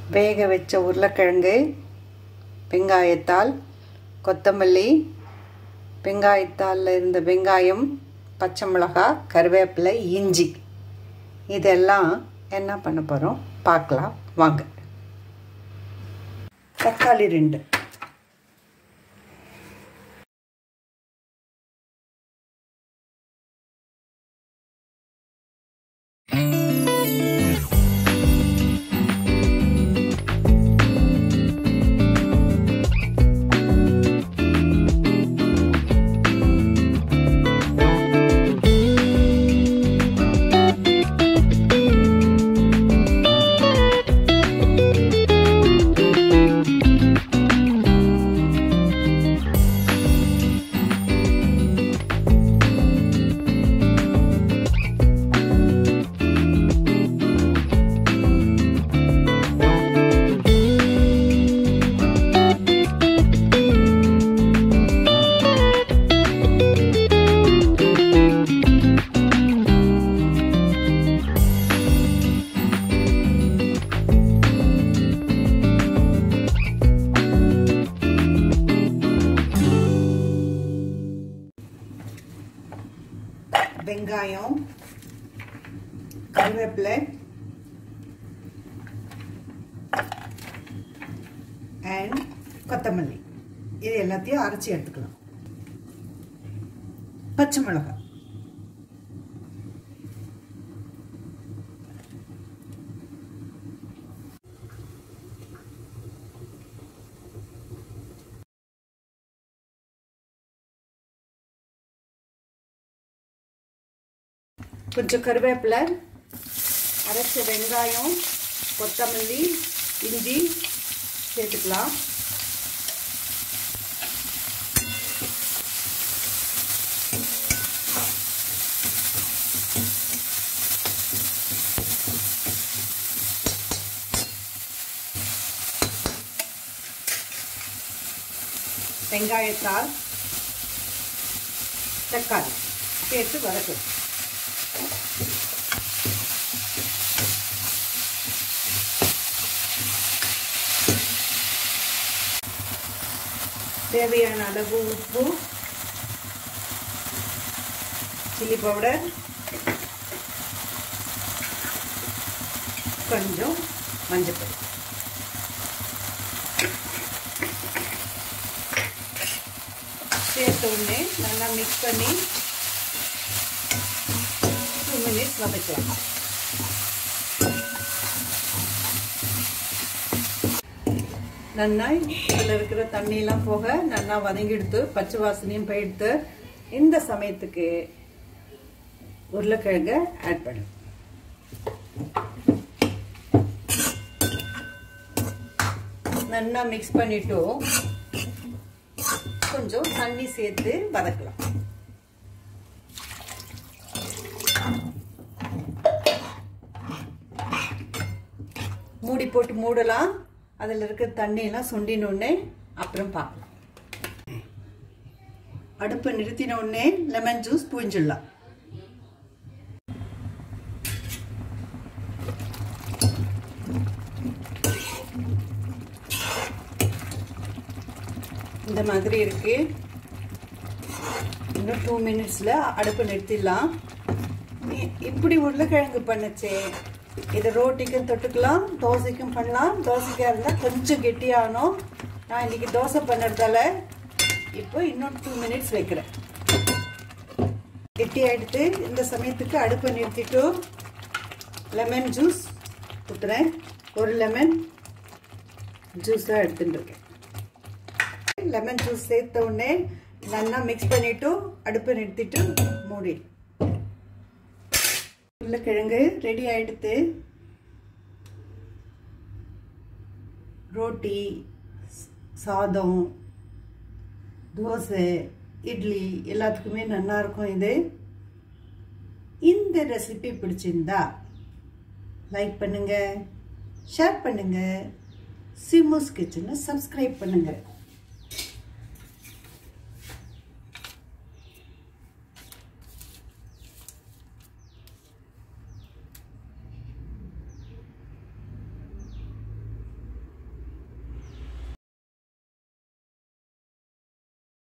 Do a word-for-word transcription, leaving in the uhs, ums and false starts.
வேக வச்ச உருளைக்கிழங்கு, வெங்காயத்தாள், கொத்தமல்லி, வெங்காயத்தாளில் இருந்த வெங்காயம், பச்சை மிளகாய், கருவேப்பிலை, இஞ்சி இதெல்லாம் என்ன பண்ண போகிறோம் பார்க்கலாம் வாங்க. தக்காளி ரெண்டு, வெங்காயம், கருவேப்பிலை அண்ட் கொத்தமல்லி இது எல்லாத்தையும் அரைச்சி எடுத்துக்கலாம். பச்சை மிளகாய், கொஞ்சம் கருவேப்பிலை, அரைச்ச வெங்காயம், கொத்தமல்லி, இஞ்சி சேர்த்துக்கலாம். வெங்காயத்தால், தக்காளி சேர்த்து வதக்கணும். தேவையான அளவு உப்பு, சில்லி பவுடர், கொஞ்சம் மஞ்சள், சேர்த்த உடனே நல்லா மிக்ஸ் பண்ணி டூ மினிட்ஸ் வதக்கலாம். நல்லா இதில் இருக்கிற தண்ணியெல்லாம் போக நல்லா வதங்கிடுத்து, பச்சை வாசனையும் போயிடுத்து. இந்த சமயத்துக்கு உருளைக்கிழங்க ஆட் பண்ணு. நல்லா மிக்ஸ் பண்ணிட்டு கொஞ்சம் தண்ணி சேர்த்து வதக்கலாம். மூடி போட்டு மூடலாம். அதில் இருக்கிற தண்ணியெல்லாம் சுண்டினோடனே அப்புறம் பார்க்கலாம். அடுப்பை நிறுத்தினோடனே லெமன் ஜூஸ் புழிஞ்சிடலாம். இந்த மாதிரி இருக்கு. இன்னும் டூ மினிட்ஸில் அடுப்பை நிறுத்திடலாம். இப்படி உருளைக்கிழங்கு பண்ணச்சே இதை ரோட்டிக்கும் தொட்டுக்கலாம், தோசைக்கும் பண்ணலாம். தோசைக்காக இருந்தால் கொஞ்சம் கெட்டியாகணும். நான் இன்றைக்கி தோசை பண்ணுறதால இப்போ இன்னும் டூ மினிட்ஸ் வைக்கிறேன். கெட்டி ஆகிடுத்து. இந்த சமயத்துக்கு அடுப்பை நிறுத்திட்டு லெமன் ஜூஸ் ஊற்றுறேன். ஒரு லெமன் ஜூஸாக எடுத்துட்டுருக்கேன். லெமன் ஜூஸ் சேர்த்த உடனே நல்லா மிக்ஸ் பண்ணிவிட்டு அடுப்பை நிறுத்திட்டு மூடி. உருளைக்கிழங்கு ரெடி ஆகிடுத்து. ரோட்டி, சாதம், தோசை, இட்லி எல்லாத்துக்குமே நல்லா இருக்கும். இது இந்த ரெசிபி பிடிச்சிருந்தா லைக் பண்ணுங்க, ஷேர் பண்ணுங்க, சிம்முஸ் கிச்சனை சப்ஸ்கிரைப் பண்ணுங்க.